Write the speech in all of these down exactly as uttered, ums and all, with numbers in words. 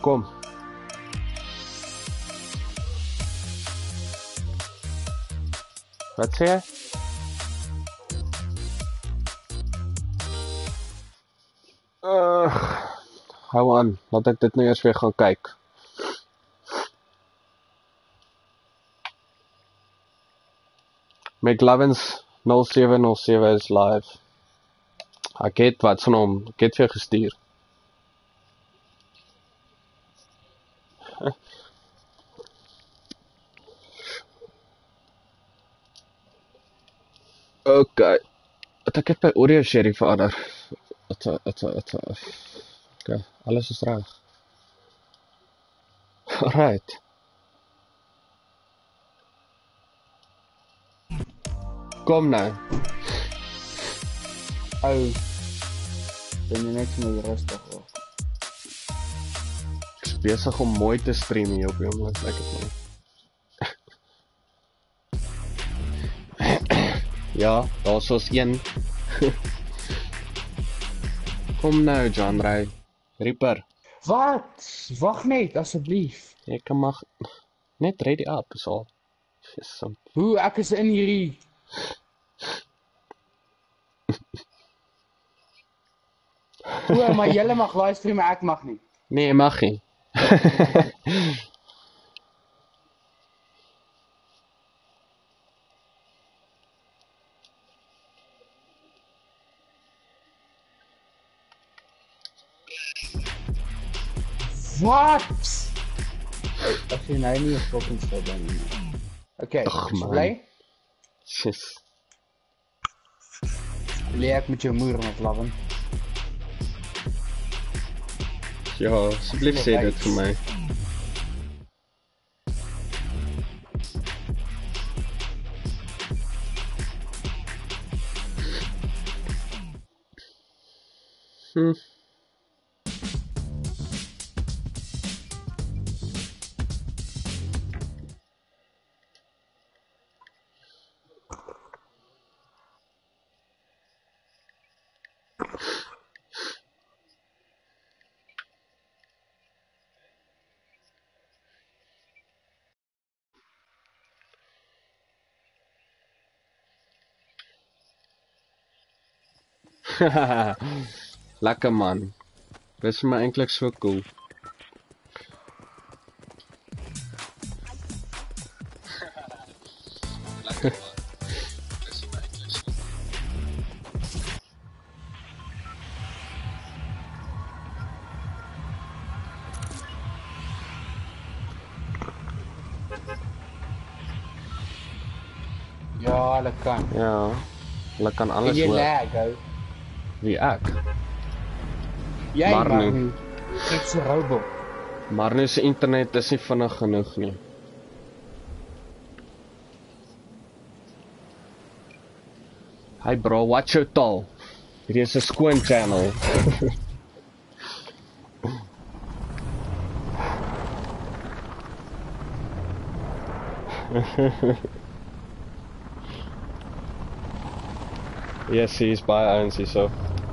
Kom. Wat sê jy? Uh, hou aan, laat ek dit nou eers weer gaan kyk. McLovins nul sewe nul sewe is live. Ek het wat van hom, ek het vir jou gestuur. Ok, het ek het by Oreo Sherry verander. Het, het, het, het. Ok, alles is reg. Alright. Kom nou. Ou, ben jy net vir my rustig word. Ek is besig om mooi te stream hier op die oomlik, ek het my. Ja, daar is ons een. Kom nou, John Ray. Reaper. Wat? Wacht net, asseblief. Ek mag net ready up, is al. Jezus. Hoe, ek is in hierdie... Hoe, maar jylle mag livestream, maar ek mag nie. Nee, mag nie. Wat? As jy nou nie een fucking stil ben nie. Oké, is jy blij? Sis. Leer ek met jou moer met laven. Ja, asseblief sê dit vir my. Hm. Lekker man. Dit is my eintlik so cool. Ja, hulle kan. Ja, hulle kan alles En jy hoor. lag, ou. Wie ek? Jy Marnu. mag nie. Ek is 'n robot. Marnu se internet is nie vinnig genoeg nie. Hi bro, watch your taal. Hierdie is 'n skoon channel. Yes, he's by irons so.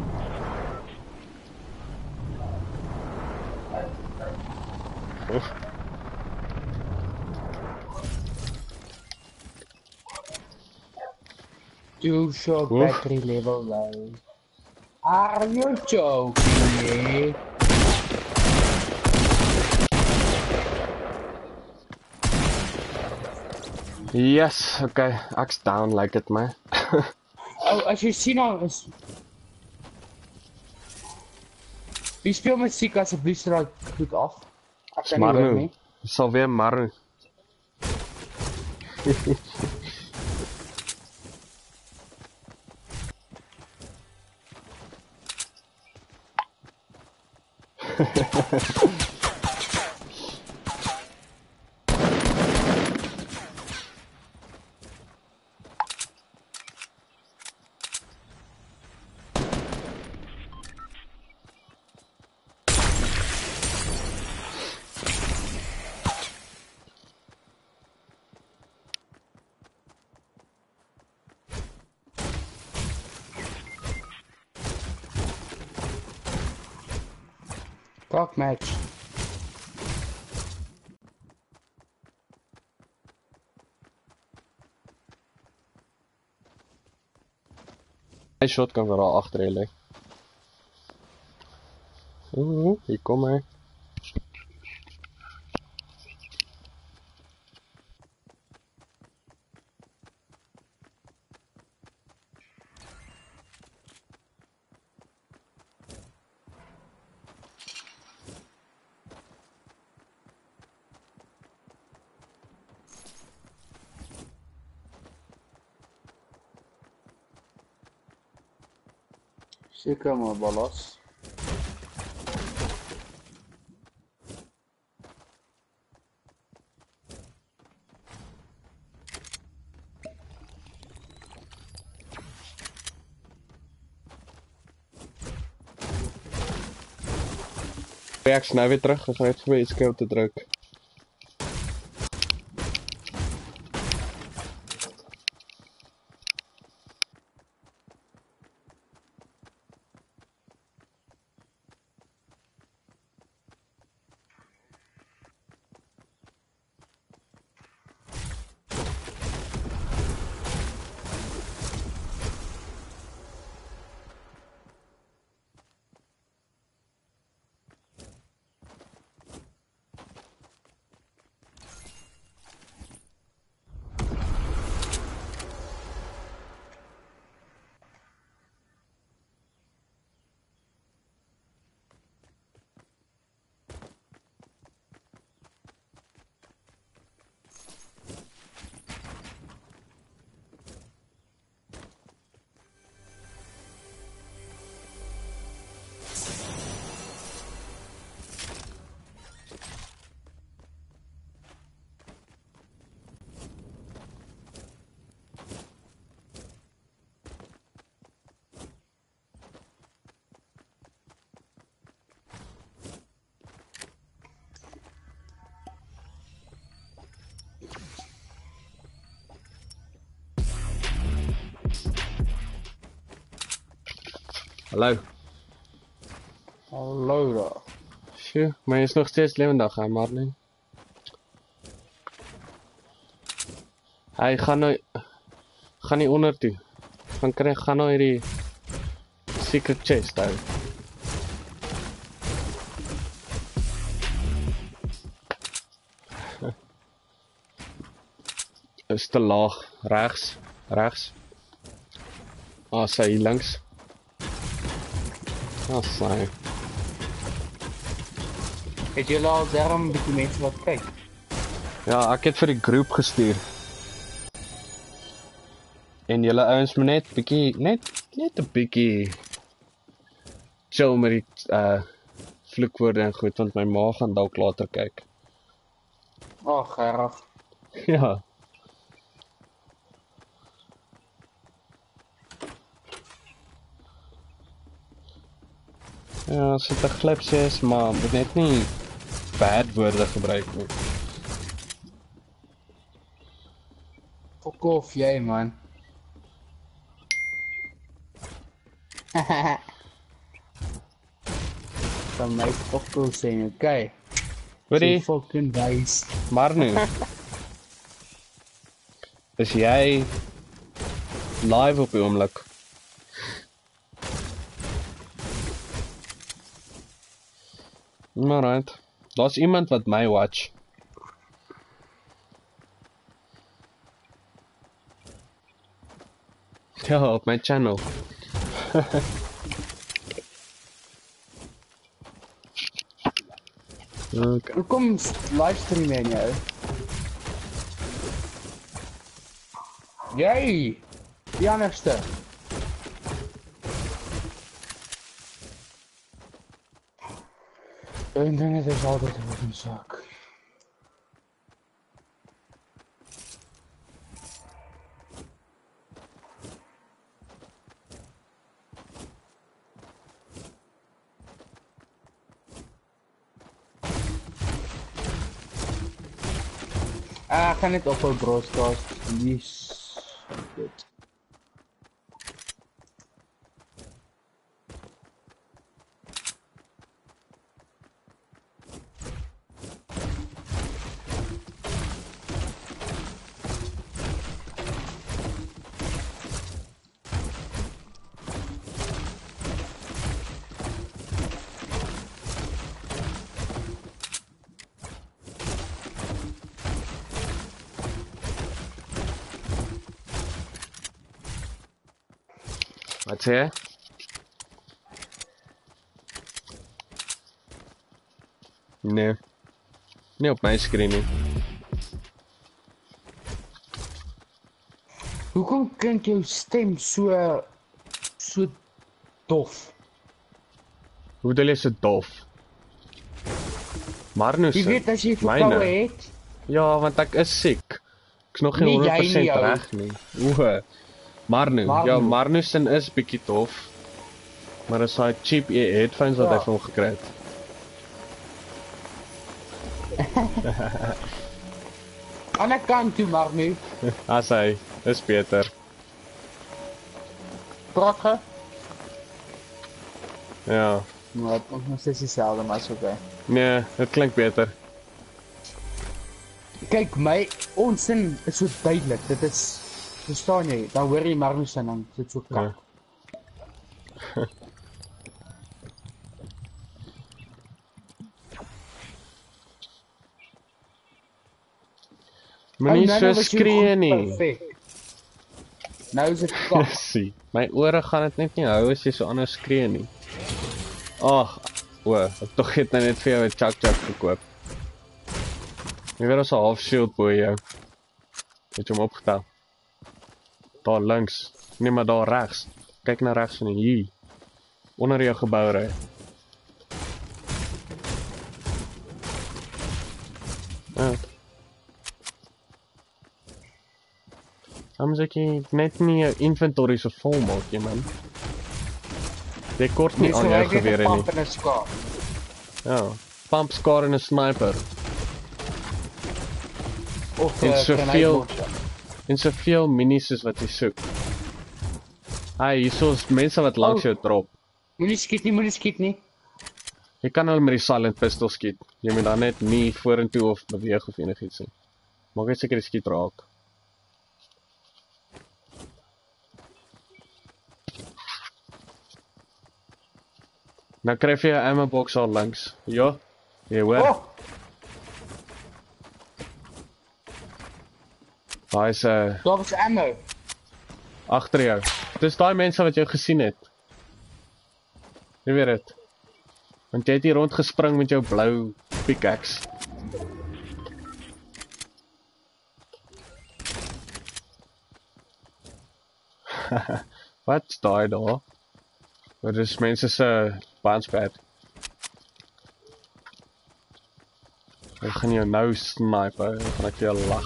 Too short battery level low. Are you joking me? Yes, okay, ek's down like it my. Oh, as jy sien al is... Wie speel muziek asseblief so dat goed af? Ek kan nie hoor Marnu. nie. Dit sal weer Marnu. Talk match. Hy shotgun wat daar agter hy lê. Oeh, hier kom hy. Seker maar ballas. Ek is nou weer terug, ek gaan net vir my escape te druk. Hallo. Hallo daar. Sjoe, maar jy is nog steeds lewendig, hè, Marlin? Hy gaan nou... Gaan nie onder toe. Gaan kry, gaan nou hierdie... Secret chest hou. Is te laag. Regs. Regs. Ah, sy hier links. Ah, sy. Het julle al daarom 'n bietjie mense wat kyk? Ja, ek het vir die groep gestuur. En julle ouens moet net bietjie, net, net 'n bietjie chill met die uh, vloekwoorde en goed, want my ma gaan dalk later kyk. Ag, erg. Ja. Ja, as dit 'n glipsie is, maar moet net nie bad woorde gebruik nie. Fok off jy man. Van my fokkel sê, okay. Hoorie, So fucking wys. maar nu. Is jy live op die oomblik? Alright. Daar's iemand wat my watch. Ja, op my channel. Okay. Kom livestream en jou. Jy, die anderste. En dan het is altijd een zak. Ah, ik ga niet op een broadcast. Yes. Goed. Wat sê jy? Nee. Nie op my skerm nie. Hoekom klink jou stem so so dof? Hoe bedoel jy so dof? Marnus. Jy weet as jy verkoue het, Ja, want ek is siek. Ek's nog geen Nee, jy honderd persent nie, ou. reg nie. Oe. Marnu. Marnu. Ja, Marnussen is bietjie tof. Maar as hy cheap headphones wat Ja. hy vir hom gekry het. ander kant toe maar nu. As hy is beter. Prakke. Ja. Maar het is nog steeds dieselfde, maar is oké. Nee, dit klink beter. Kyk, my ons sin is so duidelik. Dit is verstaan jy? Dan hoor jy maar nie sin dan is dit so kak. Ja. Moenie nou, so nou was jy skree goed nie. perfek. Nou is dit kak. Sien, my ore gaan dit net nie hou as jy so anders skree nie. Ag, o, ek tog het nou net vir jou 'n chuck chuck gekoop. Jy weet ons 'n half shield bo jou. Het jy hom opgetel? Daar links. Nee, maar daar regs. Kyk na regs van hier. Onder jou gebou ry. Ja. Soms ek jy net nie jou inventory so vol maak jy man. Jy kort nie aan jou gewere nie. En 'n skaap. Ja. Pump scar en 'n sniper. Of En eh, soveel- grenade En soveel minis soos wat jy soek. Hey, hier is mense wat langs Oh. jou drop. Moenie skiet nie, moenie skiet nie. Jy kan hulle met die silent pistol skiet. Jy moet dan net nie vorentoe of beweeg of enigiets nie. Maak net seker die skiet raak. Nou kry jy 'n ammo box al langs. Ja. Jy hoor. Oh, Daai is 'n uh, daar was ammo. agter jou. Dis daai mense wat jou gesien het. Jy weet dit. Want jy het hier rond gespring met jou blou pickaxe. Wat's daai daar? Dit is mense se bouncepad. Ek gaan jou nou sniper, dan gaan ek vir jou lag.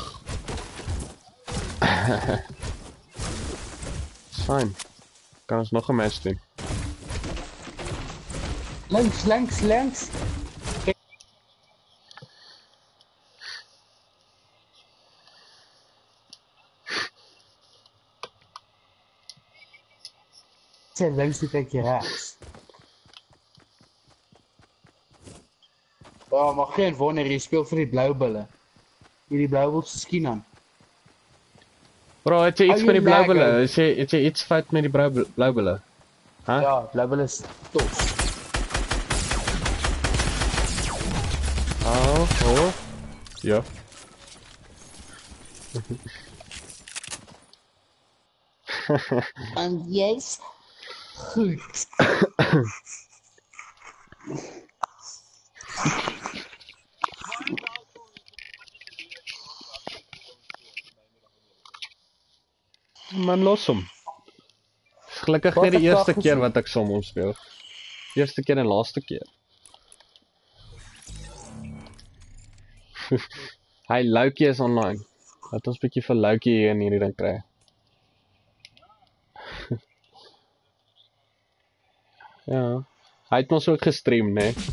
Fyn. Kan ons nog 'n match doen? Links, links, links. Sê links toe kyk jy regs. Ja, maar geen wonder, jy speel vir die blou bulle. Hierdie blou bulle se skien aan. Bro, het jy iets Hou met jy die blou lag, bulle? ou? Het jy, het jy iets fout met die blou blou bulle? Huh? Ja, blou bulle is tof. Oh, oh. Ja. En jy's goed. Man, los hom. Gelukkig Wat nie die het daar eerste keer gesien? wat ek som hom speel. Eerste keer en laaste keer. Hy Loukie is online. Laat ons bietjie vir Loukie hier in hierdie ding kry. Ja. Hy het ons ook gestream, né? Nee?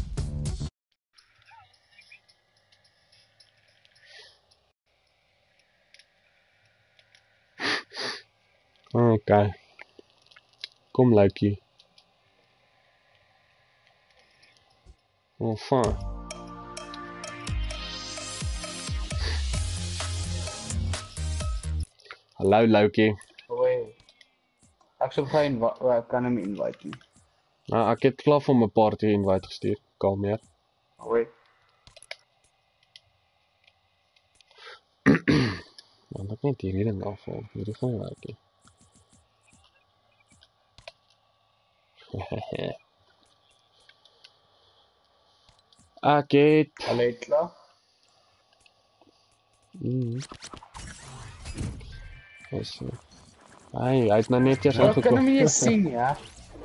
Okay. Kom Loukie. Enfin. Hallo Loukie. Oei. Ek sou geen ek kan hom invite nie. Nou, ek het klaar vir 'n party invite gestuur. Kalmeer. Oei. Want ek net hierdie ding afval. Hierdie gaan werk nie. Ek het... Alle het klaar? Mm. Yes. Hy, hy het nou net eers Ja, kan ingekom. hom nie eens sien, ja?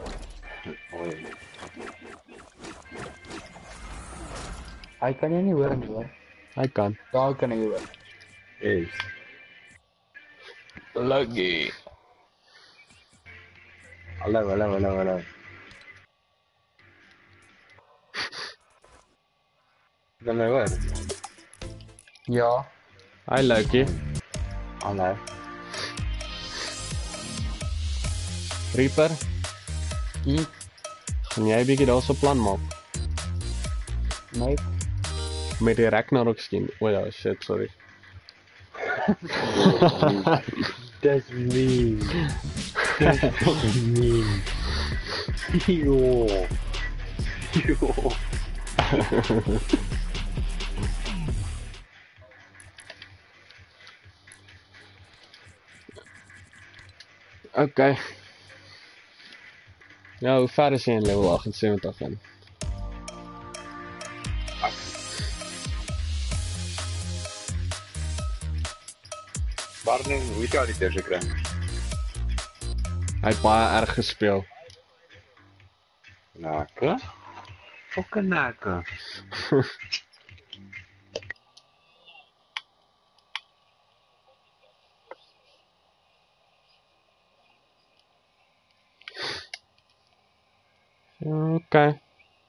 Hy kan jy nie hoor nie, hoor. Hy kan. Daar kan hy hoor. Yes. Lucky. Hallo, hallo, hallo, hallo. Kan my hoor? Ja. Hi Lucky. Hallo. Reaper, Hm? gaan jy 'n bietjie daarso plan maak? Nee. Met die Ragnarok skin. O ja, shit, sorry. That's me. That's me. Yo. Yo. Okay. Ja, hoe ver is jy in level agtensewentig in? Warning, hoe het jy al die deur gekry? Hy het baie erg gespeel. Nakke? Fucking nakke. Okay.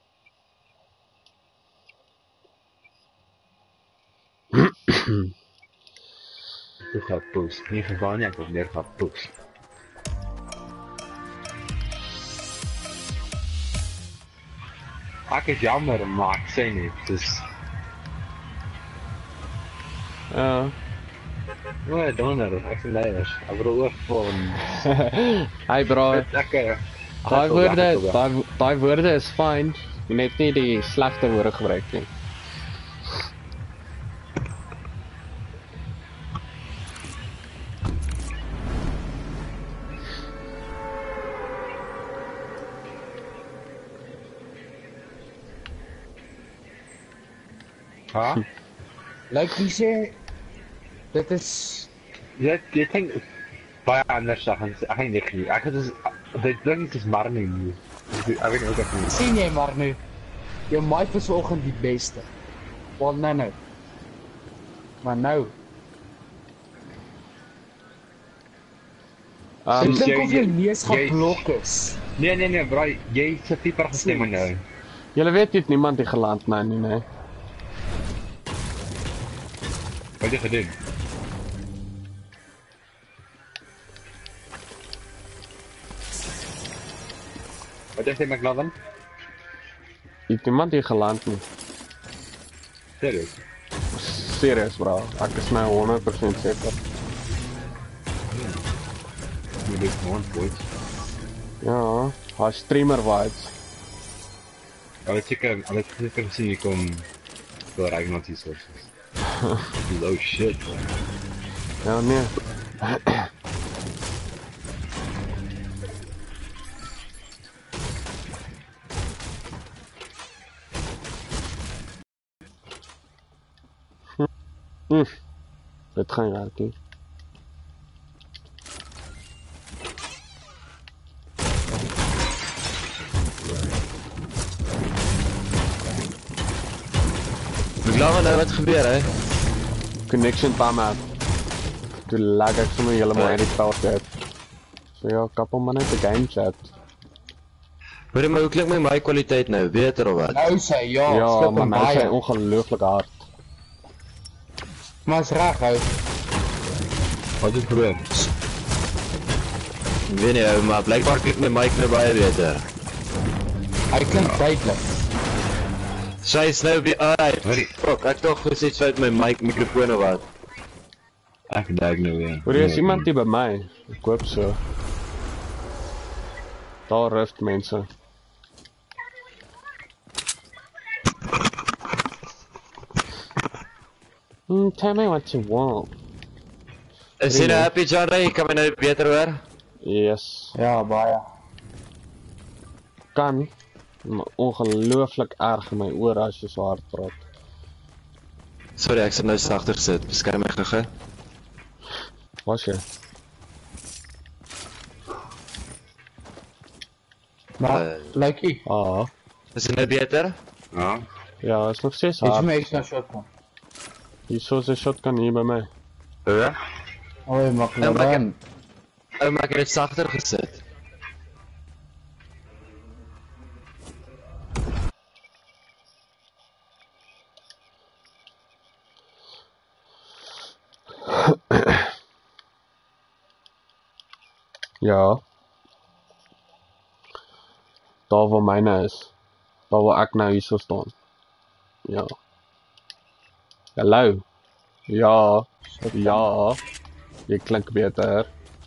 Toe gaan poes. Nie gegaan nie, ek wil meer gaan poes. Ek is jammer, maar ek sê nie, dis... Ja. O, donder, ek sê leiers. Ek wil ook van... Hy bro, Ek... daai woorde, daai daai woorde is fyn. Jy net nie die slegte woorde gebruik nie. Ha? Like jy sê, dit is... Jy, jy denk... Baie anders, ek gaan ek gaan nie, ek het dus... Dit ding is maar nie nie. Ek weet nie ook ek nie. Sien jy maar nu, jou mic was vanoggend die beste. Wel nou nou. Maar nou, Um, ek dink jy- of jou jy- neus jy- geblok is. Nee, nee, nee, bro, jy is 'n pieper gestem nou. Julle weet nie niemand het geland nou nie, nee. Wat jy gedoen? Wat jy sê, McLovin? Het niemand hier geland nie. Serieus? Serious bro, ek is nou honderd persent seker. Jy dit gewoon boys. Ja, hy streamer vibes. Hulle het seker, hulle het seker gesien hier kom vir Ragnar resources. Low shit. Ja nee. Hm. Dit gaan raak nie. McLovin, nou wat gebeur hè? Connection time out. Toe lag ek sommer helemaal uit die veld uit. So ja, kap hom maar net die game chat. Hoor jy maar, hoe klink my mic kwaliteit nou? Beter of wat? Nou sê, ja, Ja, skip maar hom nou is hy baie. ongelooflik hard. Maar is reg hou. Wat het gebeur? Ek weet nie, ou, maar blijkbaar klink my mic nou baie beter. Hy klink duidelik. Sy is nou by uit. Hoorie. Fok, ek toch gesê iets uit my mic mikrofoon of wat. Ek dink nou weer. Hoor jy, is iemand hier by my? Ek hoop so. Daar rift mense. Mm, tell me what you want. Is jy nou happy, John Ray? Kan my nou beter hoor? Yes. Ja, baie. kan, maar ongelooflik erg in my ore as jy so hard praat. Sorry, ek sit nou sagter gesit. Beskerm my gou. Was jy? Maar, Uh, Luikie, Ah, Is dit nou beter? Ja. ja, is nog steeds het jy hard. my extra shotgun? Hierso is 'n shotgun hier by my. Ja? Oi, mag Ja, maar ek- dan. Oh, maar ek het dit sagter gesit. Ja. Daar waar myne is. Daar waar ek nou hierso staan. Ja. Hallo. Ja. Ja. Jy klink beter.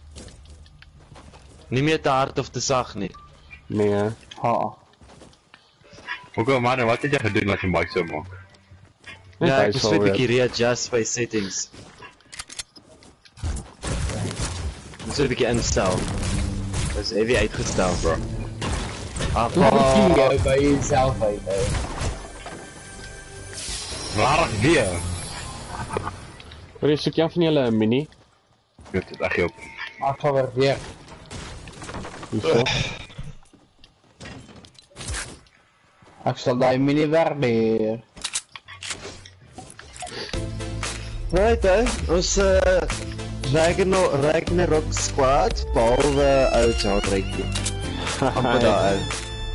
Nie meer te hard of te sag nie. Nee. Ha. Oké, maar wat het jy gedoen as jy mic so maak? Net Ja, hy ek moes sal net 'n weet. bietjie readjust by settings. Moet so 'n bietjie instel. Dit is heavy uitgestel, bro. Ah, Hoe ah, jy by jezelf uit, hè? Rarig weer. Hoor jy, soek jy van julle 'n mini? Ek het dit echt op. Maar het zal weer weer. Hierso. Ik zal die mini weer. right hè. Ons uh, Ragnarok Ragnarok squad behalwe uit Hardrykie. Amper daar uit.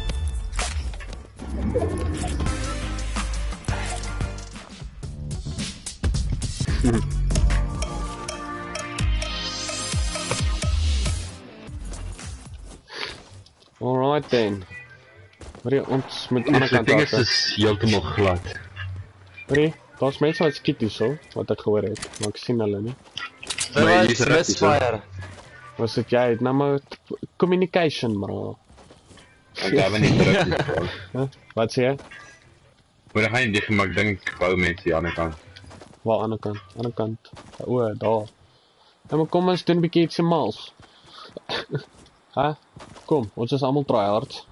Alright then. Hoor jy, ons moet aan die Dus kant het ding is, af. is heeltemal glad. Hoor jy, daar's mense wat skiet hierso, wat ek gehoor het, maar ek sien hulle nie. Maar Dit hier was is reg, misfire. Was dit jy, het nou maar t- communication, bro. Want jy hebben niet terug nie, bro. Huh? Wat sê jy? Maar dan ga je dicht, maar ik denk wou mensen die aan de kant. Waar aan die kant? Aan die kant. O, daar. Ja, maar kom ons doen 'n bietjie iets mals. Ha? Kom, ons is almal tryhards.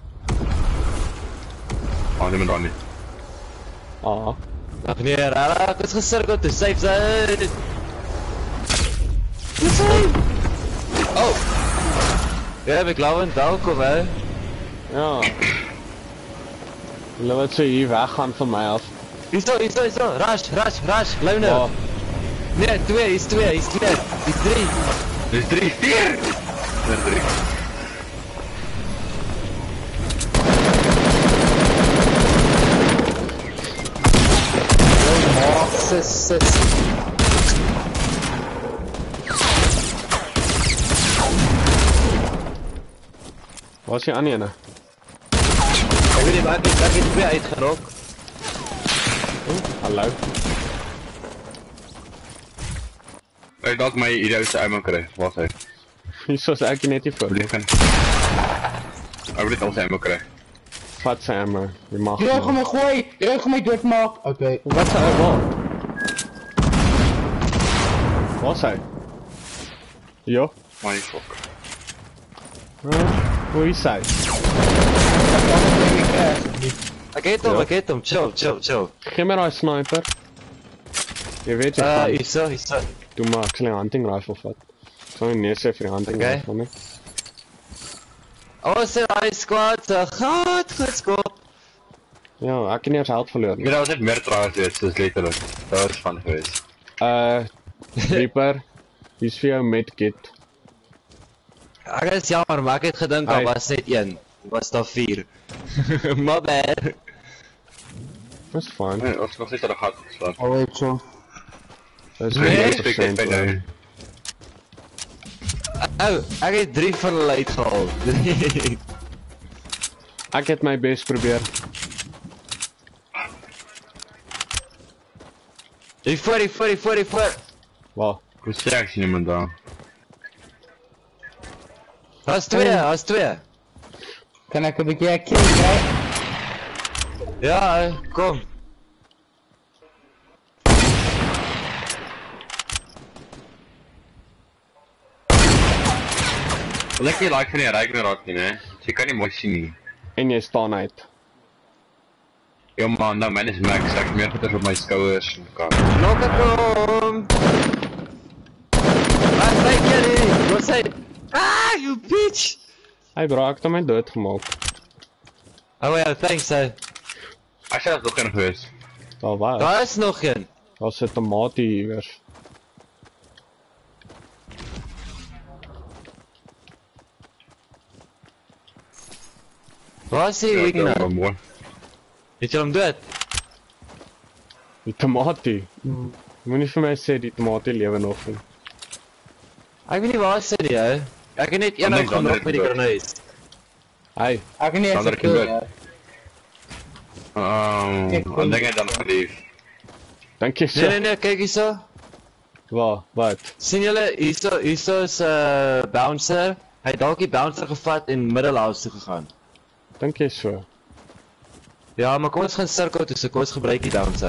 Oh, die moet daar niet. Ah. Ag nee, raak is gesirkel te safe zone. Oh. Ja, ek glo en welkom hè. Ja. Hulle wat so hier weggaan van my af. Hierso, hierso, hierso. Rush, rush, rush. Glo nou. Waar? Nee, twee, hier's twee, hier's twee. Hier's drie. Er is drie, vier! Er is drie. Oh, sis, sis. Waar is die ander ene? Ek weet nie, maar ek het ek het twee uitgerok. Hallo. Hey, dat my idiootse ammo kry. Waar is hy? Hierso is ek net hier voor. Wil jy kan? Ek wil dit al sy ammo kry. Vat sy ammo. Jy mag. Jy maar. gaan my gooi. Jy gaan my doodmaak. Oké. Wat sy waar? Waar is hy? Jo. My fuck. Huh? Hoe is hy? Ek het hom, Ja. ek het hom. Chill, chill, chill. Gee my daai sniper. Jy weet jy Uh, gaan. hierso, hierso. Doe maar, ek sal die hunting rifle vat. Ek sal nie nee sê vir die hunting Okay. rifle nie. Ons het hy squad se goed geskop. Ja, ek het nie eens held verloor Ek nie. weet dat was net meer trouwens geweest, soos letterlijk. Dat was fun geweest. Uh, Reaper, hier's vir jou medkit. Ek is jammer, maar ek het gedink daar Hey. was net een. Was daar vier. My bad. Dis fine. Nee, ons nog steeds aan de gat geslaan. Oh, weet je. Dis Nee, honderd ik spreek persent dit by oor. nou. Oh, ek het drie van hulle uitgehaal. Drie. Ek het my bes probeer. Die voor, die voor, die voor, die voor. Waar? Hoe sê ek sien iemand daar? Daar's twee, daar's twee. Kan ik een beetje kill krijgen? Ja, kom. Wil ek nie like van die Ragnarok nie, né? Jy kan nie mooi sien nie. En jy staan uit. Ja man, nou myne is max, ek het meer goeders op my skouers en kan. Knock it home! Wat sê jy? Wat sê? Ah, you bitch! Hy bro, ek het hom net doodgemaak. Oh ja, thanks, hè. As jy dat nog geen gewees. Daar was. Daar is nog een. Daar sit 'n tomatie iewers. Waar is die Wigner? Mooi. Het jy hom dood? Die tomatie. Moenie vir my sê die tomatie lewe nog nie. Ek weet nie waar is dit, hè. Ek het net een Ander- uitgenok ander met die dood. grenades. Hy, Ek kan nie eens Sander een kill, kan ja. Ehm, Ek dan denk ek dan gelief. dink jy so? Nee, nee, nee, kyk hierso. Waar, wat? Sien julle, hierso, hierso is 'n uh, bouncer. Hy het dalk die bouncer gevat en middelhouse toe gegaan. Dink jy so? Ja, maar kom ons gaan sirkel toe, so kom ons gebruik die bouncer.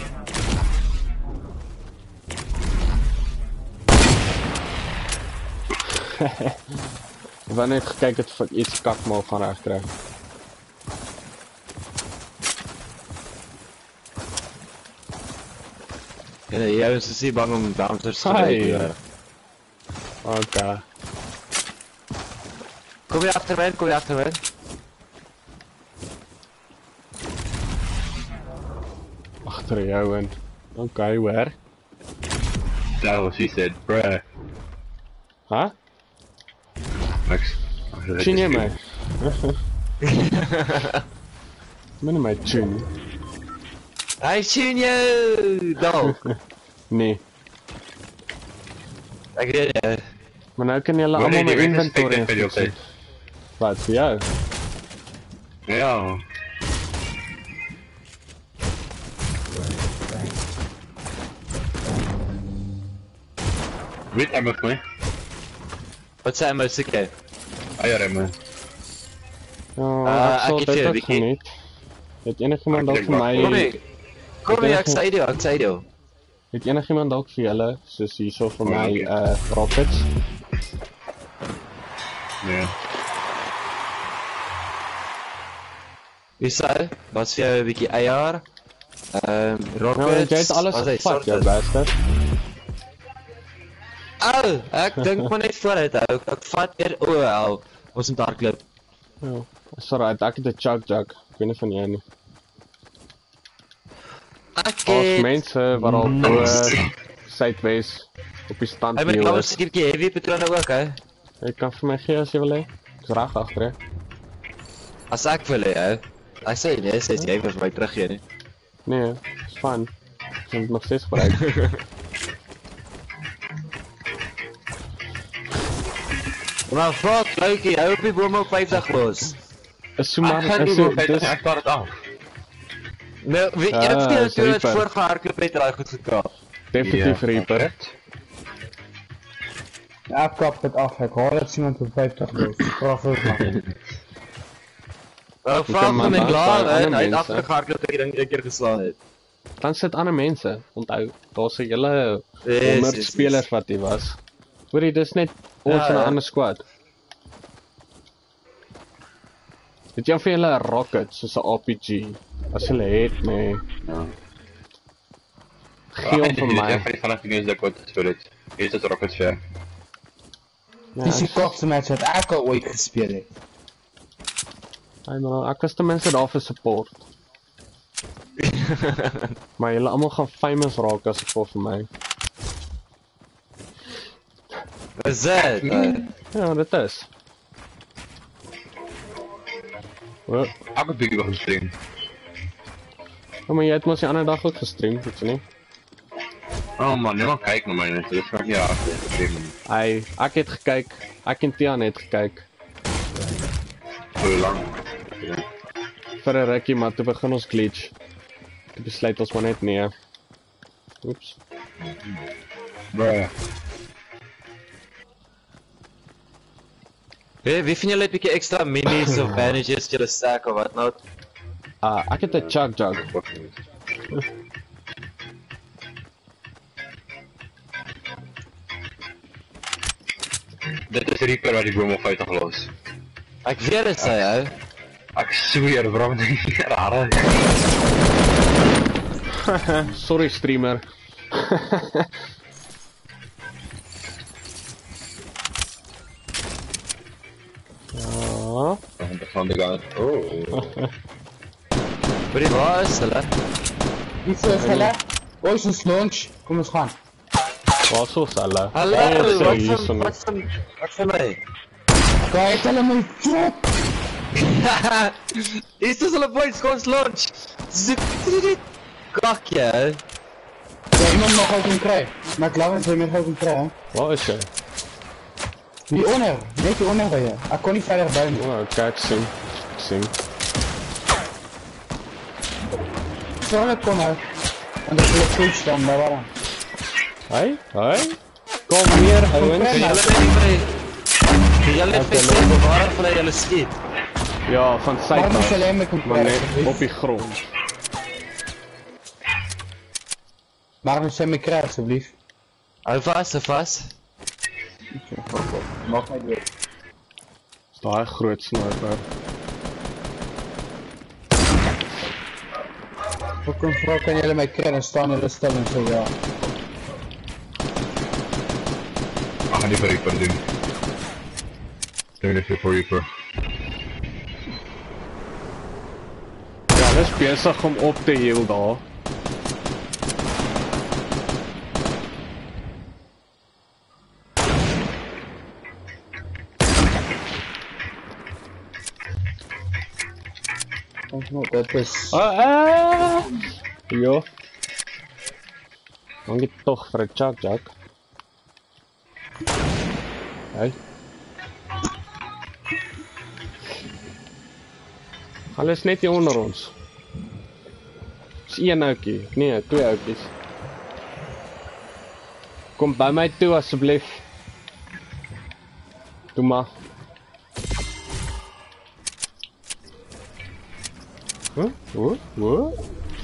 Ek wou net gekyk het of ek iets kakmaal gaan regkry. Ja, jy is dus nie bang om bouncers te Hi. gebruik. Ja. Okay. Kom jy agter my, kom jy agter my. Agter jou in. Okay, hoor. That was she said, bruh. Huh? Max. Sien jy my? Moenie my tune. Hy sien jou dalk. Nee. Ek weet nie. Maar nou kan julle almal my inventory vir jou sê. Wat, vir jou? Ja. Weet jy met my? Wat sê my seker? Eier my. Ja, Uh, ek sal ek gee vir dit jou 'n ook bietjie. geniet. Het enigiemand Ek dalk dink vir maar- Kom my... hier. Kom hier, ek sê jou, ek sê jou. Het enigiemand dalk vir julle, soos hierso vir Oh, my, okay. uh, rockets? Nee. Hierso, was vir jou 'n bietjie eier. Ehm, Nou, rockets. jy het alles was hy gevat, jou sorted? bastard. Ou, ek dink maar net vooruit hou. Ek vat eer o, ou. Ons moet hardloop. Ja, sorry, ek het 'n chug jug. Ek weet nie van jou nie. Ek Daar's het mense wat al bo suidwes op die stand Hy met hier nou 'n is. bietjie heavy patrone ook, hè. Jy kan vir my gee as jy wil hê. Ek's reg agter jou. As ek wil hê, ou. Ek sê nee, sê jy vir my teruggee nie. Nee, is fun. Ek kan dit nog steeds gebruik. Maar vra Klaukie, hou op die boom op vyftig los. Is so maar Ek gaan is nie so meer dis ek vat dit af. Nou, weet jy, Ja, ek het is toe het Reaper. voorgehardloop het raai goed gekraap. definitief Ja, Reaper. Ek kap het af, ek hoor dat iemand op vyftig los. Vraag ook maar. Nou, kan vra maar van my dan klaar, by hè, ander hy het mense. afgehardloop dat ek ding een keer geslaan het. Dan sit ander mense. Onthou, daar's 'n hele Yes, honderd yes, spelers yes. wat hier was. Hoorie, dis net ons Ja, en 'n ja. ander squad. Het jy vir julle 'n rocket soos 'n R P G? As julle het, nee. Ja. Gee hom vir my. Ek het vanaf die nuus dat ek gespeel het. Hier is dit rockets ver. Ja, Dis die kortste match wat ek al ooit gespeel het. Hey man, ek is ten minste daar vir support. Maar julle almal gaan famous raak as ek vol vir my. Is dit? Uh, Ja, dit is. Well, Ek het bietjie begin stream. ja, maar jy het mos die ander dag ook gestream, weet jy nie? Oh man, niemand kyk na my net. Dit is nie hard stream. Hey, ek het gekyk. Ek en Tian het gekyk. Hoe lank? Vir 'n rukkie, maar toe begin ons glitch. Toe besluit ons maar net nee. Oeps. Bruh. Wie, wie van julle het 'n bietjie extra minis of bandages julle stack of wat nou? Ah, ek het 'n chug jug. Dit is Reaper wat die boom op vyftig los. Ek weet dit sê, ou. Ek sweer, bro, met die rare. Sorry streamer. Ja. En dan gaan die gaan. Oh. Brie, waar is hulle? Iets is hulle. Ois ons lunch. Kom ons gaan. Waar is ons hulle? Hallo, Oh, wat sorry, hier van, son- wat van, wat van my? Kijk hulle my trap. Hier is hulle boys, kom ons lunch. Kak jy. Ja, iemand mag ook een kry. Maar ik laat het weer meer ook een kry, hè. Waar is jy? Die onder, net die onder by jou. Ek kon nie verder by nie. Oh, kijk, sien. Sien. Sorry dat kom uit. En dat wil ek goed staan, daar waarom. Hey, hey. Kom hier, ouwens. Kan julle net nie by... Kan julle net vir sê waar van julle skiet? Ja, van sy Maar moes kant. hulle my kom Maar kry. net op die grond. Maar moes hy my kry, asjeblief. Hou vas, hou vas. Maak my dood. Daai groot sniper. Hoe kom vrou, kan julle my kry, dan staan julle stil en sê ja. Ek gaan nie vir Reaper doen. Doen dit vir Reaper. Ja, hulle is besig om op te heal daar. Dit is... Ah, ah. Jo. Dan geht toch voor een Chuck Jack. Hey. Hulle is net hier onder ons. Is een oukie, nee, twee oukies. Kom by my toe asseblief. Doe maar. Huh? Huh? Huh?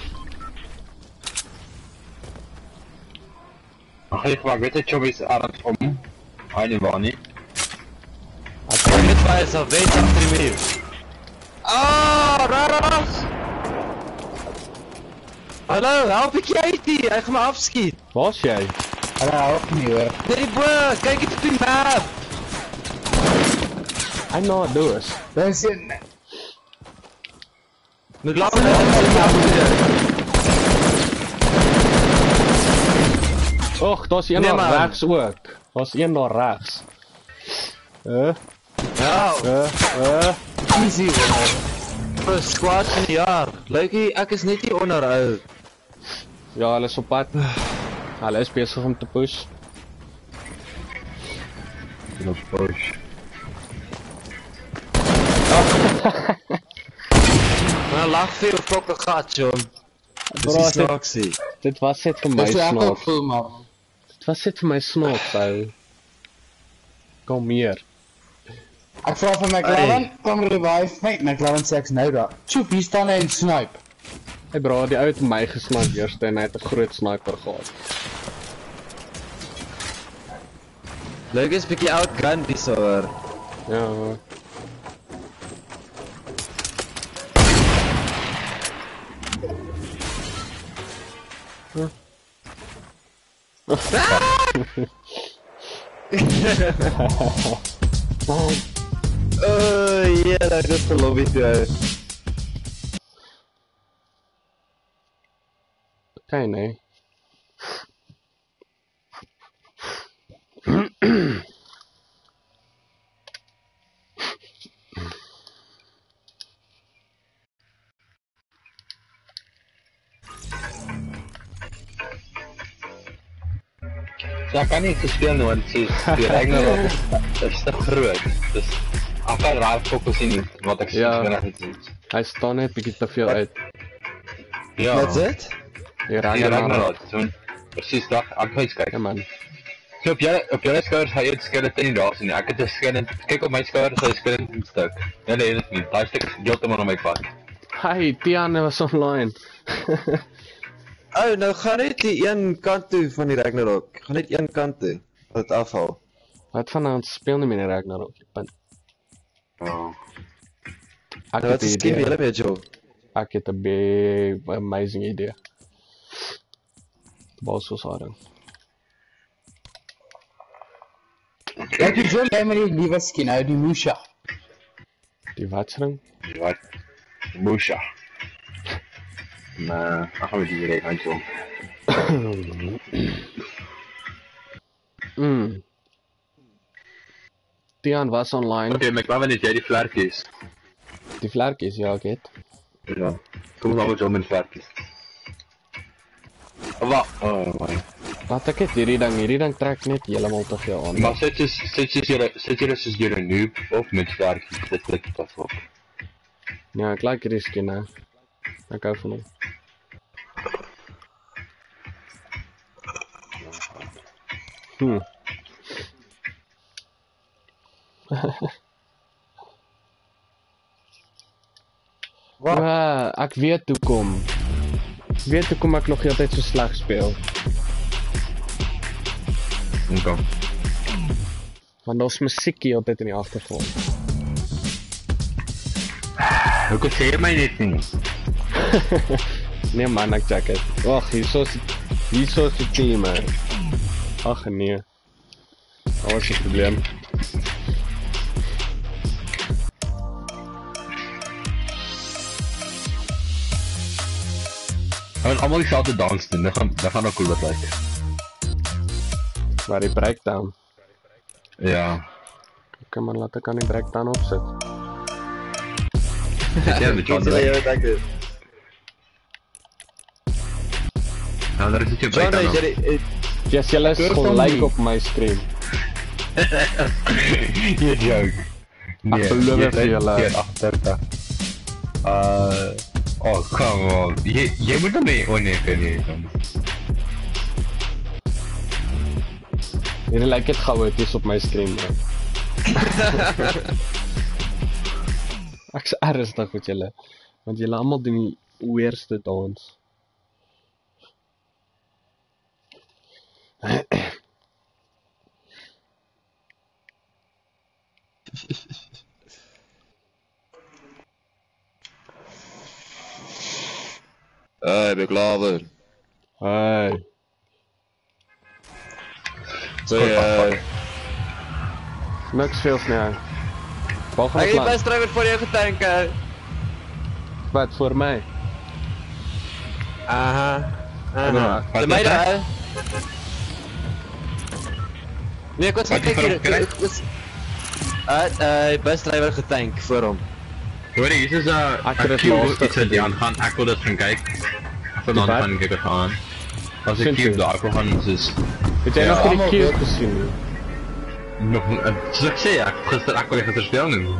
Ag ek maar weet jy Chobby's arms om. Hy nie waar nie. Ek kan net by is al weet achter die muur. Ah, raras! Hallo, help ek jy uit hier, hy gaan my afskiet. Waar is jy? Hulle help nie hoor. Net die bo, kyk het op die map. Hy na doos. Dit is een... Moet laat my afskiet. Och, daar's een Nee, daar man. regs ook. Daar's een daar regs. Uh, Ja, uh, uh. Easy hoor. vir squad van die jaar. Lykie, ek is net hier onder ou. Ja, hulle is op pad. Hulle is besig om te push. Dit is push. Maar lag vir jou fokke gat, John. Dis Bro, die dit- snaaksie. Dit was net vir my Dis hoe ek ook snaaks. voel, man. Dit was net vir my snaaks, ou. Kom hier. Ek vraag van McLaren, kom revive my. McLaren sê ek's nou daar. Tjoep, hier staan hy en snipe. Hey bro, die ou het my gesnipe eerst en hy het 'n groot sniper gehad. Lyk is bietjie outgun die so hoor. Ja. Oh, yeah, dat is de lobby toe. Okay, nee. Ja, kan nie gespeel nie want soos die Ragnarok is, is te groot. Dus ek kan raar fokus nie wat ek Ja. sien wanneer ek dit sien. Hy staan net bietjie te veel uit. Ja. That's it? Die Die Ragnarok. Ragnarok. So presies dag ek gaan eens kyk. Ja man. So op julle op julle skouers hy het skeleton nie daar sien. Ek het 'n skeleton. Kyk op my skouers, hy skeleton stuk. Ja nee, dit is nie. Daai stuk is heeltemal op my pad. Hey, Tian was online. Oh, nou gaan net die een kant toe van die Ragnarok. Gaan net een kant toe. Wat afhaal. Wat van ons speel nie meer die Ragnarok. Punt. Ja. Ek Nou, het wat is 'n skin idee. julle mee, Joe? Ek het 'n big amazing idee. Waar soos haar. Like die John jy met die nuwe skin, nou die Musha. Die watsring? Wat? Musha. Maar, ach, gaan we die weer even zo. Mm. Tian was online. Oké, maar ik wou net jij die vlerkjes. Die vlerkjes, ja, ek het. Ja. Kom maar zo met vlerkjes. Oh, wacht. Oh, man. Laat ek het hierdie ding, hierdie ding trek net heeltemal te veel aan. Maar zet je, zet je, zet je, zet je dus hier een noob op met vlerkjes. Dat klik je pas op. Ja, ek like hierdie skin, hè. Ek hou van hom. Hmm. Ja, ek weet hoekom. Ek weet hoekom ek nog altyd so sleg speel. Oké. Want daar's musiekie altyd in die agtergrond. Hoe sê jy my net nie? Nee man, ek check het. Wag, hierso is hierso is die team. Man. Ag nee. Wat was die probleem? Gaan we allemaal diezelfde dans doen, dat gaan, dat gaan ook cool wat lijken. Waar die breakdown. Ja. Oké man, laat ek aan die breakdown opsit. Ja, met John Julle Drake. jou dankie. Nou, daar is het je John, breakdown jy op. jy Yes, julle is Keur van gelyk die. op my skerm. Je joke. Nee, beloof jy het vir ry julle. hier agter. Uh, oh, come on. Jy, jy moet hom nie onneker nie. Hierdie lyk net chaoties op my skerm. Ek's ernstig met julle, want julle almal doen die weerste dans. Hey, big lover. Hey, Hey, uh, niks veels nie. Waar gaan ek ek het die land? busdrywer vir jou getank. uh. Wat vir my? Aha. Aha. Wat De meide, is hè? Nee, ek was Wat kyk het jy hier. vir hom Ek was uh, uh, busdrywer getank vir hom. Hoor jy, hier is uh, Ek het dit Q laaste iets wat die aangaan, ek wil dit gaan kyk. Van dan wat? gaan ek dit aan. As ek Vind Q jy? daar ek gaan soos Het jy Ja, nog die allemaal cube goed. gesien? nie? nog uh, soos ek sê, ek gister ek wil nie gister speel nie.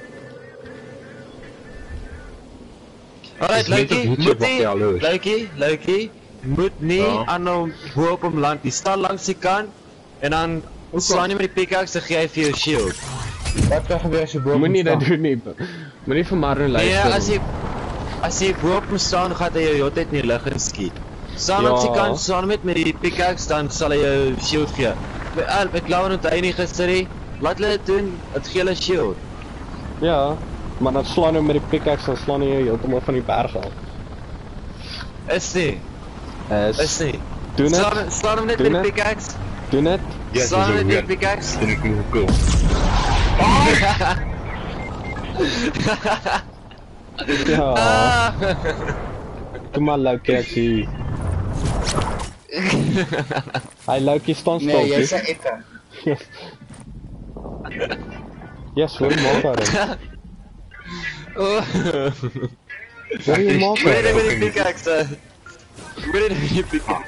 Alright, Dis net op Luikie, YouTube moet wat nie, jy al hoor. Luikie, Luikie, moet nie Ja. aan hom bo op hom land. Die staan langs die kant en dan slaan jy met die pickaxe en gee hy vir jou shield. Wat kan gebeur as jy boven Moenie dit staan? doen nie. Moenie vir Marlon Nee, luister. as jy as jy bo op hom staan, gaan hy jou heeltyd in die lug inskiet. Staan Ja. langs die kant, staan met met die pickaxe, dan sal hy jou shield gee. Ek ek glo net hy nie gister nie. Laat hulle dit doen, dit gee hulle shield. Ja, maar dan slaan hy met die pickaxe en slaan hy jou heeltemal van die berg af. Is nie, Is, is nie. doen Slaan het, slaan hom net Doen met die het. pickaxe. doen het. Ja, Slaan hom dis met die weird. pickaxe. Vind ek nie cool. Ja, Ah. kom maar Loki, ek sien. Hy Loki staan stil. Nee, jy zie. sê ekke. Yes, hoor maak daar. Oh. Hoor jy maak Moet jy daar. met die pickaxe? Moet jy met die pickaxe?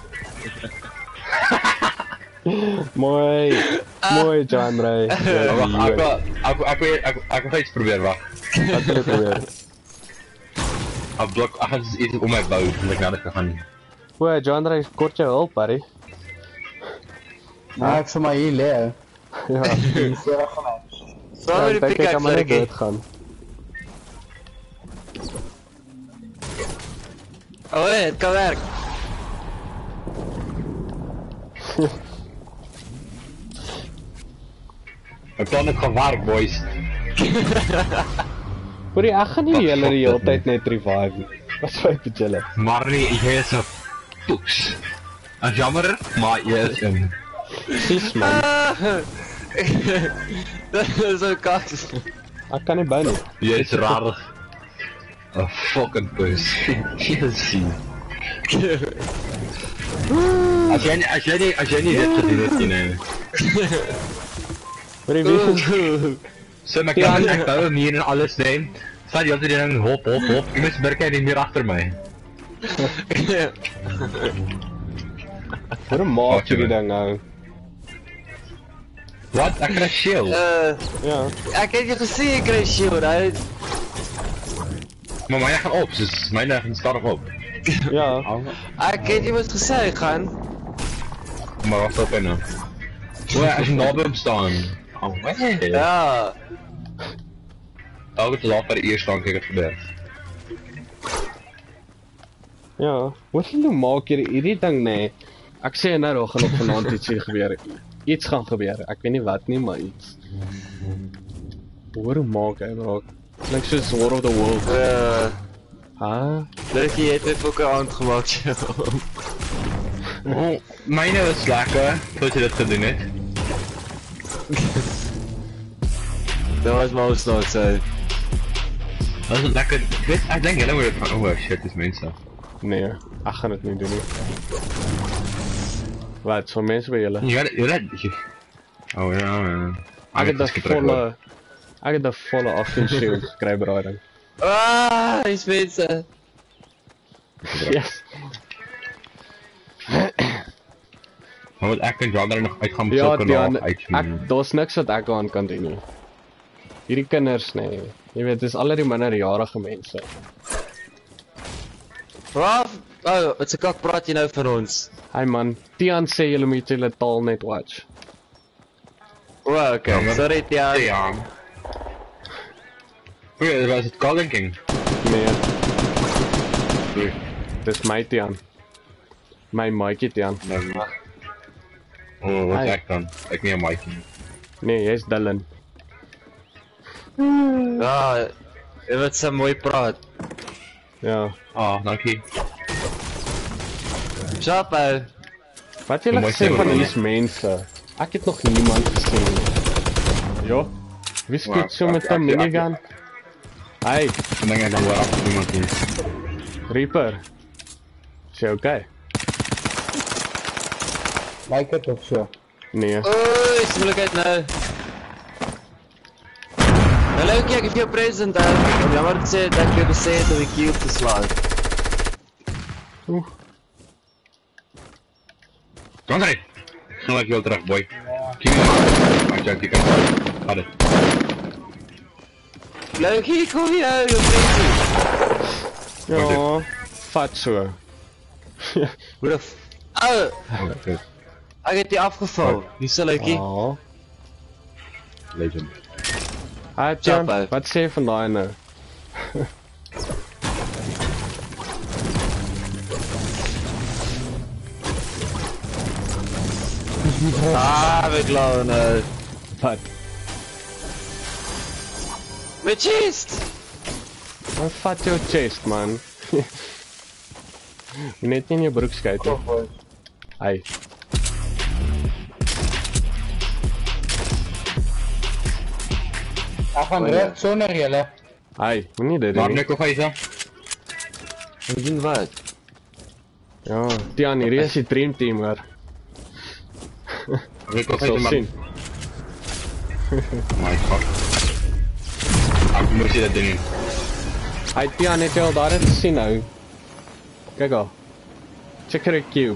Mooi. Mooi John Ray. Ja, Wag, ek die wil ek ek wil ek ek wil iets probeer wag. Wat wil jy probeer? Ek blok ek gaan iets om my bou, want ek nou net gaan. O, John Ray kort jou hulp, Barry. Nou, ek sal maar hier leer. Ja. Die sewe gaan uit. Slaan met die Ek dink ek pickaxe, kan maar net Luikie. dood gaan. Oh nee, het kan werk. Ek plan het gewerk, boys. Hoorie, ek gaan nie julle die hele tyd net revive nie. Wat swyp met julle? Maar nee, jy is 'n poes. As jammer, maar jy is in. Precies man, Dat is ook kaks. ek kan nie by nie. Jy is raar. 'n fucking poes. Yes. As jy as jy nie as jy nie dit gedoen het nie, nee. Hoorie, wie is... So my kan ek wou hier en alles neem. Vat jy altyd ding hop hop hop. Jy moet berke nie meer agter my. Waarom maak jy die ding nou? Wat? Ek kry shield. Uh, Ja, ek het jou gesê ek kry shield, hy. Maar myne gaan op, soos myne gaan stadig op. ja. Ek het jy mos gesê ek gaan. Maar wat op nou? O, as jy naby hom staan. Oh, wat? Ja. Daar het laat vir eers dan kyk het gebeur. Ja, wat jy maak hier hierdie ding nee. Ek sê nou daar gaan op vanaand iets hier gebeur. Iets gaan gebeur. Ek weet nie wat nie, maar iets. Hoor hoe maak hy bro? Klink soos War of the World. Uh, Ha? Dink jy het net ook 'n hand gemaak, joh. Oh, myne was lekker, tot jy dit gedoen het. Dat was maar ons nou so. Dat was lekker. Dit, ek dink julle moet dit van oh shit, dis mense. Nee, ek gaan dit nie doen nie. Wat, so mense by julle? Jy jy Oh ja, ja. Ek het die volle... Ek het die volle afstand shield gekry braai. Ah, dis mense. Yes. Maar wat ek en Jagger nog uit gaan Ja, soek en Dian, nog uit. ek, daar's niks wat ek aan kan doen nie. Hierdie kinders, nee. Jy weet, dis al die minderjarige mense. Raf, oh, wat 'n kak praat jy nou van ons? Hey man, Tian sê julle moet julle taal net watch. O, oh, okay. Ja, maar- Sorry, Tian. Ja. Oké, dat was het Calling King. Nee, Oei, dis my Tian. My Mikey Tian. nee, maar. Oh, wat Hi. is ek dan? Ek nie 'n mic nie. Nee, jy's Dylan. Ah, jy wat so mooi praat. Ja. Ah, dankie. Chapo. Wat julle Mooi gesê sê, van man. hierdie mense? Ek het nog niemand gesien nie. Jo. Wie skiet Maar, so met ek- 'n ek- minigun? Hey, En dan ek dan hoor af iemand hier. Reaper. Is jy okay? Lyk dit of so? Nee. Oei, smoelikheid nou. Hallo, kyk, ek het jou present daar. Om jammer te sê dat ek jou gesê het om die cube te slaan. Oeh. André, snel ek wil terug, boy. Kijk, maar check die kant. Vat dit. Leukie, kom hier, jou present. Ja, vat so. Hoe de f... Oh, Oh, dit ek het die afgeval. Hier sal leukie. Ah. legend. Hi Tian, Chapo. wat sê jy van daai nou? Ah, we klaar nou. Wat? My chest! Wat vat jou chest man? Net nie in jou broek skyt nie. Hey. Ek gaan red sonder julle. Hey, moenie dit Maar doen nie. net of hy sê. Ek doen wat? Ja, Tian, hierdie is die dream team hoor. Net of hy Sal sê. sien. My god. Ek moet dit doen. Hey Tian, het jy al daar iets gesien nou? Kyk al. Check her cube.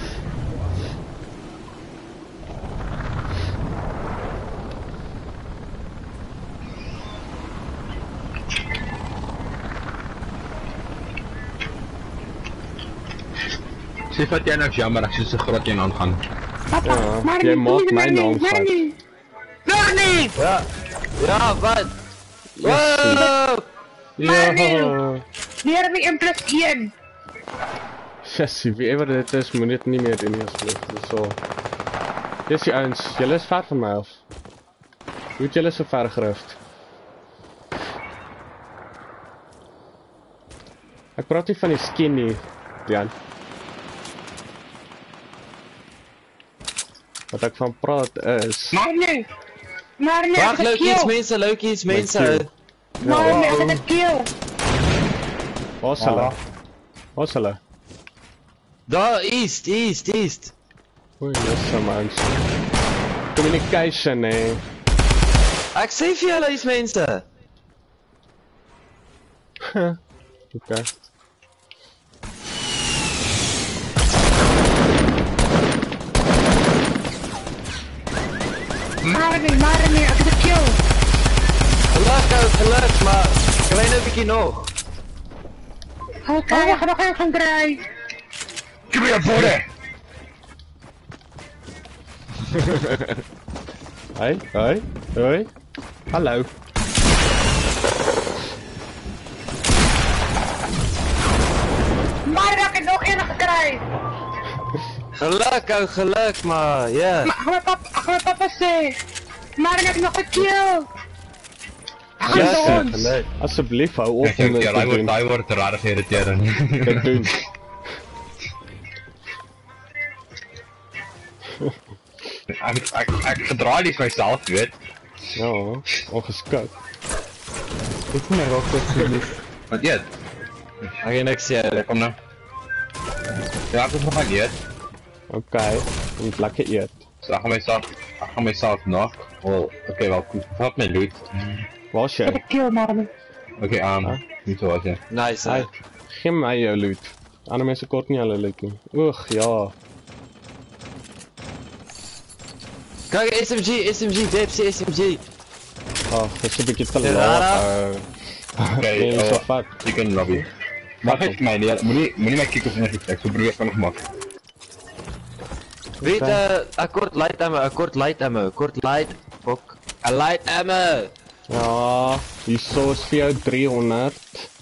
Sê wat jy nou is jammer, ek sien so groot een aangaan. Ja, jy maak my naam vat. Ja. Ja, wat? Wow! Ja. Leer my een plus een. Jessie, wie ever dit is, moet dit nie meer doen nie asseblief. Dis so. Dis die ouens, julle is ver van my af. Hoe het julle so ver gerift? Ek praat nie van die skin nie, Jan. Wat ek van praat is... Maar nee! Maar nee, Wacht, ek het Lokies, kill! mense, Lokies, mense. kill. Maar nee, ek het een kill! Waar is hulle? Waar is hulle? Daar, east, east, east. Oei, dis so mans. Communication, hè. Ek sê vir julle is mense. Okay. Maar nee, maar nee, ek het een kill! Geluk, ou, geluk, maar kry nou 'n bietjie nog. Oké, ek gaan nog een gaan kry! Give me a body! Hoi, hoi, hoi. Hallo. Maar ek het nog een gekry! Geluk, ou, geluk, maar ja. Maar ek gaan my papa, ek gaan my papa sê! Maar ek het nog een kill! Ek gaan Ja, vir sir, ons! geluk. Asseblief hou op Ek om dink dit ja, te hy word doen. hy word rarig irriterend. Dit doen. Ek ek ek gedra dit myself, weet. Ja, ongeskik. Dit is my rock asseblief. Want eet. Ek het niks sê. Ek kom nou. Ja, ek is nog aan eet. Okay, jy moet lekker eet. So ek gaan myself, ek gaan myself nog. Wel, okay, wel, ek vat my loot. Waar is jy? Ek het een kill, maar nee. Okay, um, nie so was jy. Nice, Hey, hè. gee my jou loot. Ander mense kort nie hulle loot nie. Oeg, ja. Kyk, S M G, S M G, Depsy, S M G. Ag, dis 'n bietjie te Ja, laat. ja. ou. Okay, Nee, so oh, fuck. chicken lobby. Mag ek my nie, moenie moenie my kick of enige ek so probeer kan nog maak. Weet uh, ek kort light ammo, ek kort light ammo, kort light, fok. A light ammo. Ja, hier so is vir jou driehonderd.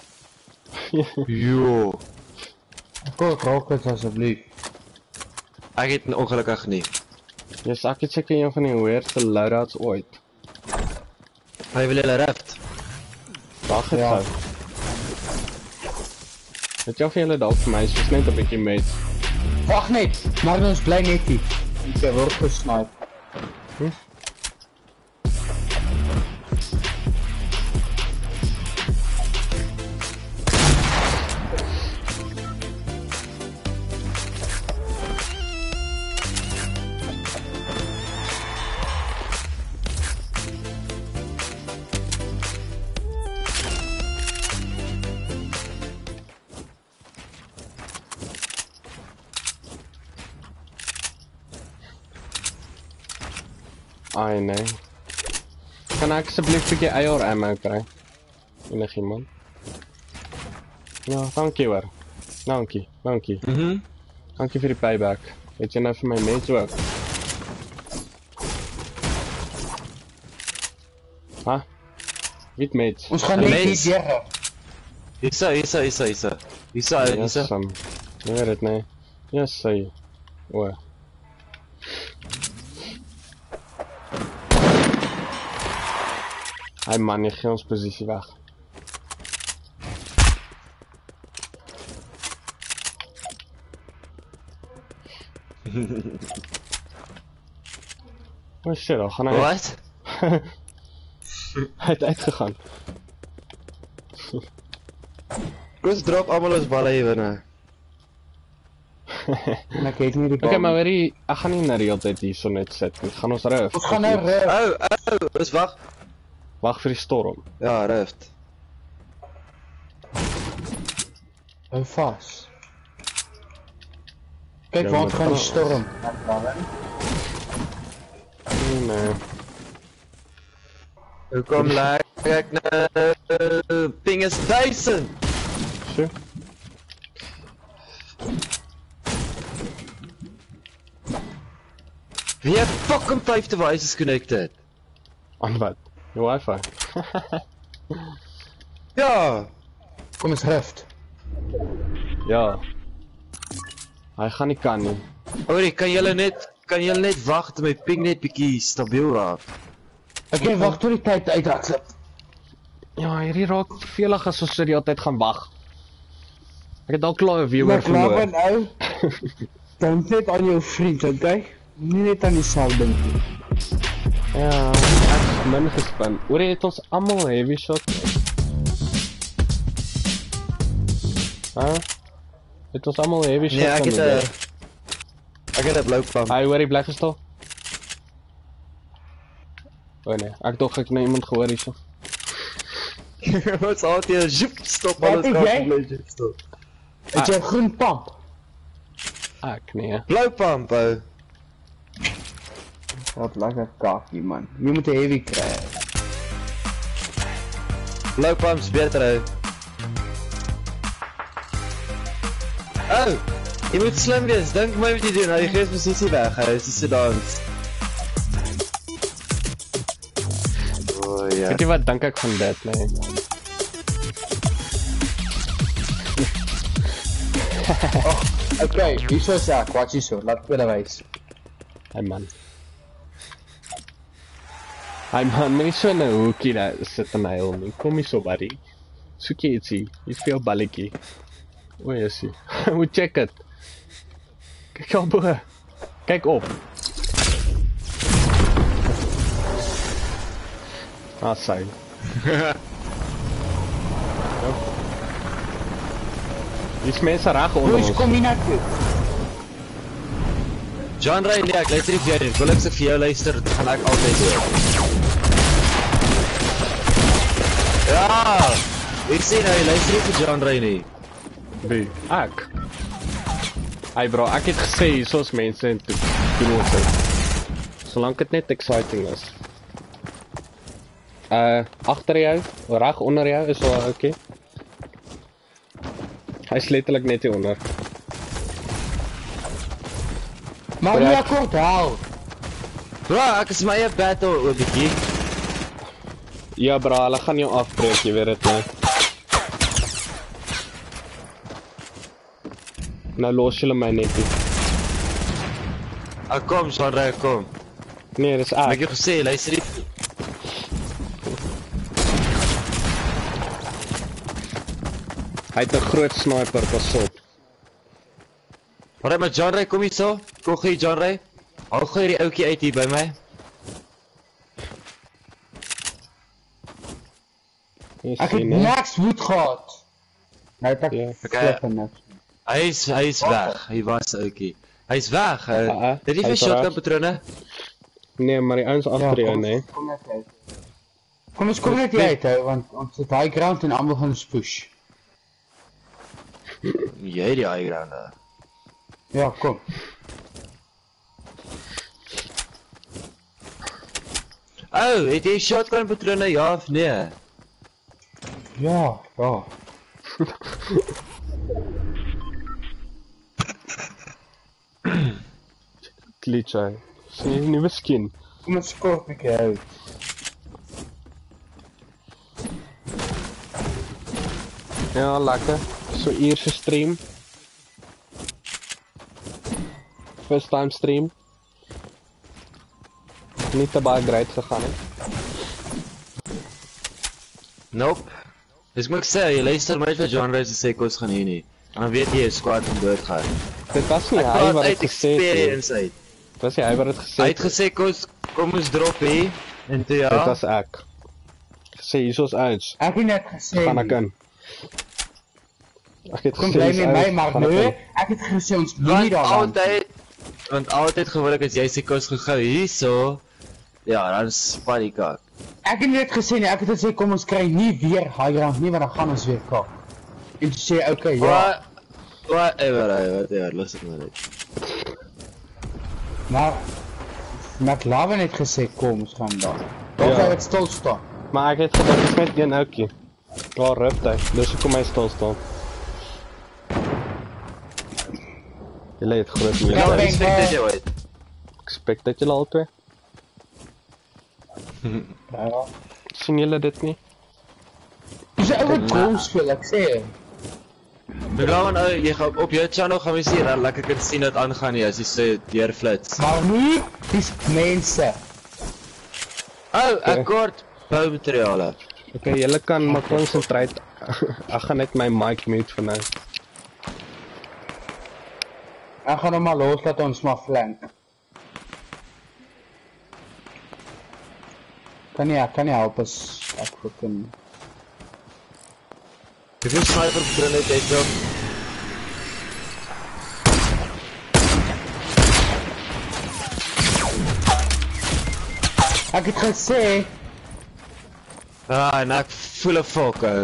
Jo. Ek wil rockets asseblief. Ek het ongelukkig nie. Yes, ek het seker een van die weirste loadouts ooit. Hy wil hulle rift. Wag het Ja. gou. Het jy of jy hulle dalk vir my, soos net 'n bietjie met. Wacht net, maar ons bly net hier. Ek word gesnipe. Ai nee. Kan ek asseblief 'n bietjie A R ammo kry? Enigiemand? Ja, dankie hoor. Dankie, dankie. Mhm. Dankie vir die payback. Het jy nou vir my mens ook? Ha? Wit mate. Ons gaan net Mens. hier deur. Hierso, hierso, hierso, hierso. Hierso, Yes, hierso. um, nee, weet het nee. Yes, sy. O. Hy man, jy gee ons posisie weg. Oh shit, dan gaan hy... Wat? Hy het uitgegaan. Ons drop almal ons balle hier binne. En ek het nie die Okay, maar weet jy, ek gaan nie na die hele tyd hier so net sit. Ek gaan ons rif. Ons gaan nou rif. Ou, ou, ons wag. Wag vir die storm. Ja, rift. Hou vas. Kyk Ja, waar maar gaan die pas. storm. Nee, nee. Hoe kom lyk ek nou? Ping is duisend. So. Wie het fucking vyf devices connected? Aan wat? Die wifi. Ja. Kom ons rift. Ja. Hy gaan nie kan nie. Orie, kan julle net kan julle net wag tot my ping net bietjie stabiel raak? Ek kan wag tot die tyd uithardloop. Ja, hierdie raak vervelig as ons so die hele tyd gaan wag. Ek het al klaar 'n viewer Maar klaar verloor. nou. Dink net aan jou vriend, okay? Nie net aan jouself dink nie. Ja, ek is min gespan. Oor het ons almal heavy shot. Huh? Het ons almal heavy shot. Nee, ek het 'n Ek het 'n blou pump. Hy hoor die bly gestel. O nee, ek dog ek nou iemand gehoor hierso. Wat's al die zoep stop Wat alles het kan jy? bly stop. Het jy 'n groen pamp? Ek nee. Blou pump ou. Wat lekker kakie man. Jy moet 'n heavy kry. Blou pump's beter ou. Oh, jy moet slim wees. Dink my wat jy doen. Hy gee posisie weg. Hy is so dans. O ja. Weet jy wat dink ek van dit, nee. Okay, hierso is ek, watch hierso, laat ek wys. Hy man. Hy man, my nie so in 'n hoekie daar sit en huil nie. Kom hier so buddy. Soek jy ietsie. Hier's vir jou balletjie. O, jessie. Moet check dit. Kyk al bo. Kyk op. Ah, sy. Dis mense reg onder Hoe ons. kom jy na toe? John Ray, nee, ek luister nie vir jou nie. Wil ek se vir jou luister, gaan ek altyd hoor. Ja! Ek sê nou, jy luister nie vir John Ray nie. Wie? Ek. Hey bro, ek het gesê hier is mense en toe doen ons dit. Solank dit net exciting is. Uh, agter jou, reg onder jou is al okay. Hy is letterlik net hier onder. Maar nie akkoord hou. Bro, ek is my eie battle oor bietjie. Ja bro, hulle gaan jou afbreek, jy weet dit nou. Nou los julle my net nie. Ek kom, John Ray, kom. Nee, dis Ek het ek. jou gesê, luister nie. Hy het 'n groot sniper, pas op. Alright, maar John Ray, kom hier so. Kom gee John Ray. Haal gou hierdie ouetjie uit hier by my. Jy Ek het sien, hè? niks woed gehad. Nou het ek Ja. flip en niks. Hy is hy is weg. Hy was ouetjie. Hy's weg. Uh, Uh, uh, dit is hy vir is shotgun reg. patrone. Nee, maar die ouens agter jou, kom, nee. kom net uit. Kom ons kom net hier uit, hè, want ons het high ground en almal gaan ons push. Jy die high ground daar. Ja, kom. Oh, het jy shotgun patrone ja of nee? Ja, ja. Glitch, hy. Sien jy nuwe skin? Kom ons kort 'n bietjie uit. Ja, lekker. So eerste stream. First time stream. Nie te baie great gegaan nie. Nope. Dis moet ek sê, jy luister maar net vir John Ray se sê kos gaan hier nie. En dan weet jy 'n squad gaan doodgaan. Dit was nie hy Praat wat uit dit gesê het. nie. experience uit. Dit was nie hy wat dit gesê Hy het. het gesê kos kom ons drop hier. En toe Dit ja. was ek. Gesê hier is ouens. Ek het net gesê. Gaan ek in. Ek het Kom gesê bly hier's met my, ouens, maar gaan ek nee, in. ek het gesê ons moet Want nie daar aan. altyd want altyd gewoonlik as jy sê kos gou hierso. Ja, dan spat die kak. Ek het net gesê nee, ek het gesê kom ons kry nie weer high ground nie, want dan gaan ons weer kak. En toe sê okay, ja. Wat whatever, whatever, los dit maar net. Maar McLaren het gesê kom ons gaan daar. Daar Ja. gaan dit stil staan. Maar ek het gedink dit is net een ouetjie. Daar rup hy. Dis hoekom hy stil staan. Julle het groot Ja, meer. ben- respect dit jou uit. Expect dat julle al twee. Ja. Sien julle dit nie? Dis 'n ouer goal speel, ek sê. Maar dan nou, jy gaan op jou channel gaan we sien dat lekker kan sien dat aangaan nie as jy sê deur flits. Maar nie dis mense. Oh, ek kort boumateriale. Okay, julle kan maar concentrate. Ek gaan net my mic mute vir nou. Ek gaan hom maar los, laat ons maar flank. Kan nie, ek kan nie help as ek fucking... Hoeveel sniper begin het, het wel? Ek het gesê, Ah, en ek voel 'n fok, ou.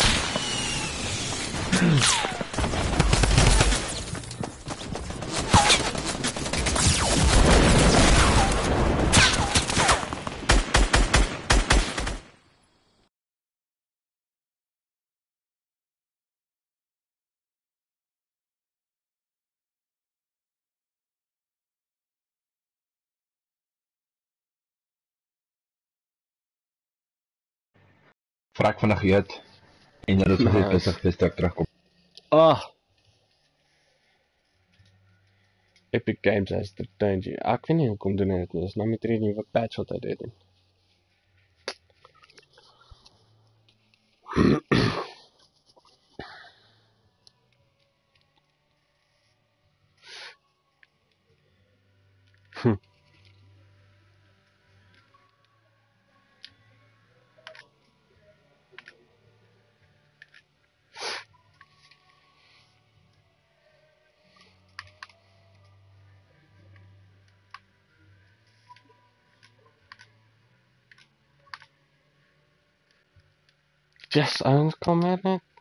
Vrak vandag eet. En dit is nog Nice. net besig vir stuk terugkom. Ah! Epic Games has returned you. Ek weet nie hoekom doen dit nie. Dis nou met hierdie nuwe patch wat hy dit doen. Hm. Yes, ouens, kom maar net.